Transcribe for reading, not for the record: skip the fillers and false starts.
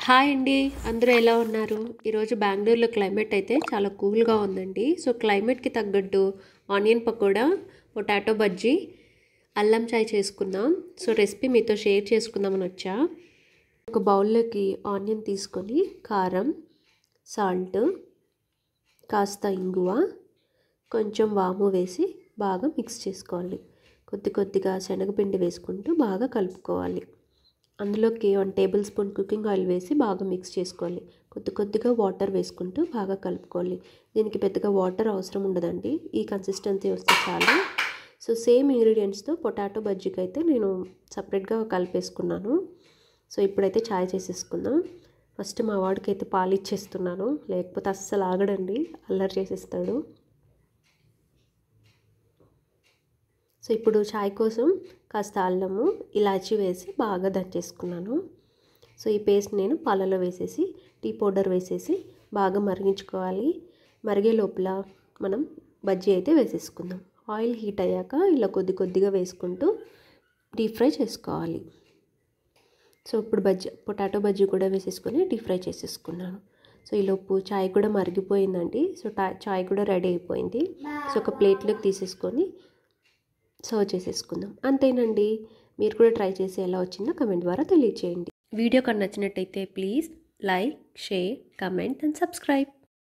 Hi అండి. అందరూ ఎలా ఉన్నారు? ఈరోజు బెంగుళూరులో క్లైమేట్ అయితే చాలా కూల్గా ఉందండి. సో క్లైమేట్కి తగ్గట్టు ఆనియన్ పకోడా, పొటాటో బజ్జీ, అల్లం చాయ్ చేసుకుందాం. సో రెసిపీ మీతో షేర్ చేసుకుందామని వచ్చా. ఒక బౌల్లోకి ఆనియన్ తీసుకొని కారం, సాల్ట్, కాస్త ఇంగువ, కొంచెం వాము వేసి బాగా మిక్స్ చేసుకోవాలి. కొద్దిగా శనగపిండి వేసుకుంటూ బాగా కలుపుకోవాలి. అందులోకి 1 టేబుల్ స్పూన్ కుకింగ్ ఆయిల్ వేసి బాగా మిక్స్ చేసుకోవాలి. కొద్దిగా వాటర్ వేసుకుంటూ బాగా కలుపుకోవాలి. దీనికి పెద్దగా వాటర్ అవసరం ఉండదండి. ఈ కన్సిస్టెన్సీ వస్తే చాలు. సో సేమ్ ఇంగ్రీడియంట్స్తో పొటాటో బజ్జీకి అయితే నేను సపరేట్గా కలిపేసుకున్నాను. సో ఇప్పుడైతే చాయ్ చేసేసుకుందాం. ఫస్ట్ మా వాడికి అయితే పాలు ఇచ్చేస్తున్నాను, లేకపోతే అస్సలు ఆగడండి, అల్లరి చేసేస్తాడు. సో ఇప్పుడు చాయ్ కోసం కాస్త అల్లము, ఇలాచీ వేసి బాగా దంచేసుకున్నాను. సో ఈ పేస్ట్ నేను పాలలో వేసేసి టీ పౌడర్ వేసేసి బాగా మరిగించుకోవాలి. మరిగే లోపల మనం బజ్జీ అయితే వేసేసుకుందాం. ఆయిల్ హీట్ అయ్యాక ఇలా కొద్దిగా వేసుకుంటూ డీప్ ఫ్రై చేసుకోవాలి. సో ఇప్పుడు పొటాటో బజ్జీ కూడా వేసేసుకొని డీప్ ఫ్రై చేసేసుకున్నాను. సో ఈలోపు చాయ్ కూడా మరిగిపోయిందండి. సో చాయ్ కూడా రెడీ అయిపోయింది. సో ఒక ప్లేట్లోకి తీసేసుకొని సర్వ్ చేసేసుకుందాం. అంతేనండి. మీరు కూడా ట్రై చేసి ఎలా వచ్చిందో కమెంట్ ద్వారా తెలియచేయండి. వీడియో కనుక నచ్చినట్టయితే please like, share, comment and subscribe.